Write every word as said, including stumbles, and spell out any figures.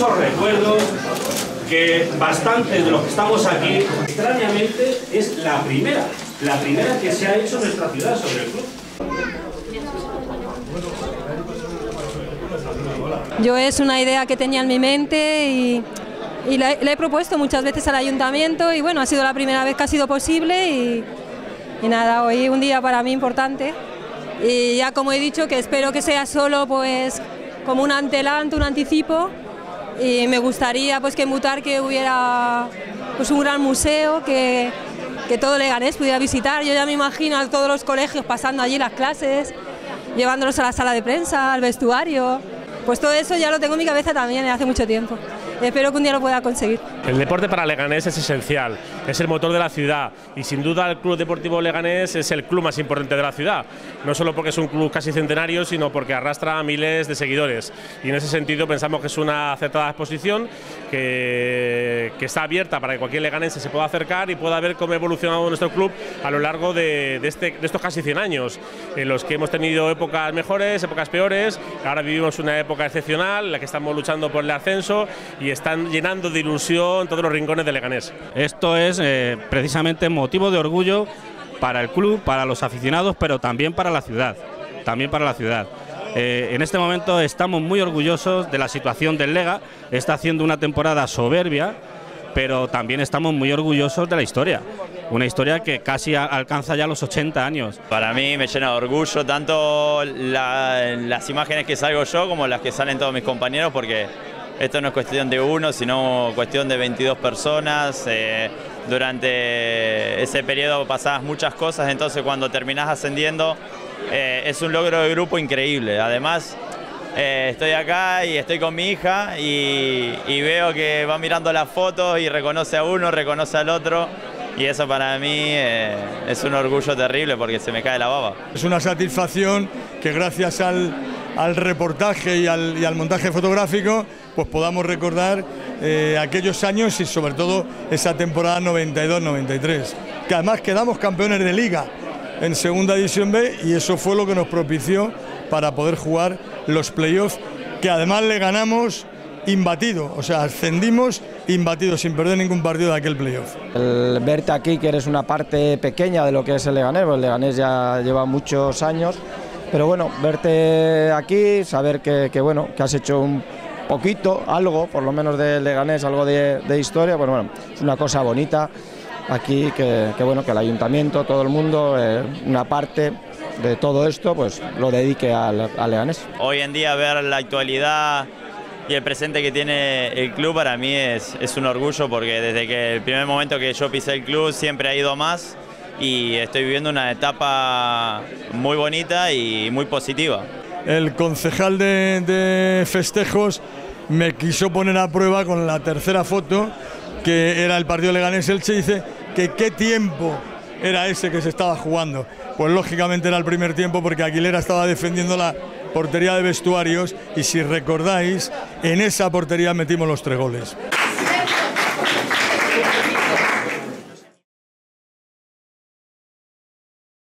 Recuerdo que bastantes de los que estamos aquí, extrañamente, es la primera, la primera que se ha hecho en nuestra ciudad sobre el club. Yo es una idea que tenía en mi mente y, y la, la he propuesto muchas veces al ayuntamiento y bueno, ha sido la primera vez que ha sido posible y, y nada, hoy es un día para mí importante y ya como he dicho que espero que sea solo pues como un adelanto, un anticipo y me gustaría pues que en Butarque hubiera pues un gran museo que, que todo Leganés pudiera visitar. Yo ya me imagino a todos los colegios pasando allí las clases, llevándolos a la sala de prensa, al vestuario. Pues todo eso ya lo tengo en mi cabeza también desde hace mucho tiempo. Espero que un día lo pueda conseguir. El deporte para Leganés es esencial, es el motor de la ciudad y sin duda el Club Deportivo Leganés es el club más importante de la ciudad. No solo porque es un club casi centenario, sino porque arrastra a miles de seguidores. Y en ese sentido pensamos que es una acertada exposición que, que está abierta para que cualquier leganense se pueda acercar y pueda ver cómo ha evolucionado nuestro club a lo largo de, de, este, de estos casi cien años, en los que hemos tenido épocas mejores, épocas peores. Ahora vivimos una época excepcional en la que estamos luchando por el ascenso y están llenando de ilusión todos los rincones de Leganés. Esto es eh, precisamente motivo de orgullo para el club, para los aficionados, pero también para la ciudad, también para la ciudad. Eh, en este momento estamos muy orgullosos de la situación del Lega, está haciendo una temporada soberbia, pero también estamos muy orgullosos de la historia, una historia que casi a, alcanza ya los ochenta años. Para mí me llena de orgullo tanto la, las imágenes que salgo yo como las que salen todos mis compañeros, porque esto no es cuestión de uno, sino cuestión de veintidós personas. Eh, durante ese periodo pasadas muchas cosas, entonces cuando terminás ascendiendo eh, es un logro de grupo increíble. Además, eh, estoy acá y estoy con mi hija y, y veo que va mirando las fotos y reconoce a uno, reconoce al otro. Y eso para mí eh, es un orgullo terrible porque se me cae la baba. Es una satisfacción que gracias al, al reportaje y al, y al montaje fotográfico pues podamos recordar eh, aquellos años y sobre todo esa temporada noventa y dos noventa y tres, que además quedamos campeones de Liga en Segunda División B y eso fue lo que nos propició para poder jugar los playoffs, que además le ganamos imbatido, o sea, ascendimos imbatidos sin perder ningún partido de aquel playoff. El verte aquí, que eres una parte pequeña de lo que es el Leganés, el Leganés ya lleva muchos años, pero bueno, verte aquí, saber que, que bueno, que has hecho un poquito, algo, por lo menos de Leganés, algo de, de historia, bueno, bueno, es una cosa bonita aquí, que, que bueno, que el ayuntamiento, todo el mundo, eh, una parte de todo esto, pues lo dedique al, al Leganés. Hoy en día ver la actualidad y el presente que tiene el club para mí es, es un orgullo, porque desde que el primer momento que yo pisé el club siempre ha ido más y estoy viviendo una etapa muy bonita y muy positiva. El concejal de, de festejos me quiso poner a prueba con la tercera foto, que era el partido Leganés-Elche, y dice que qué tiempo era ese que se estaba jugando. Pues lógicamente era el primer tiempo, porque Aguilera estaba defendiendo la portería de vestuarios y si recordáis, en esa portería metimos los tres goles.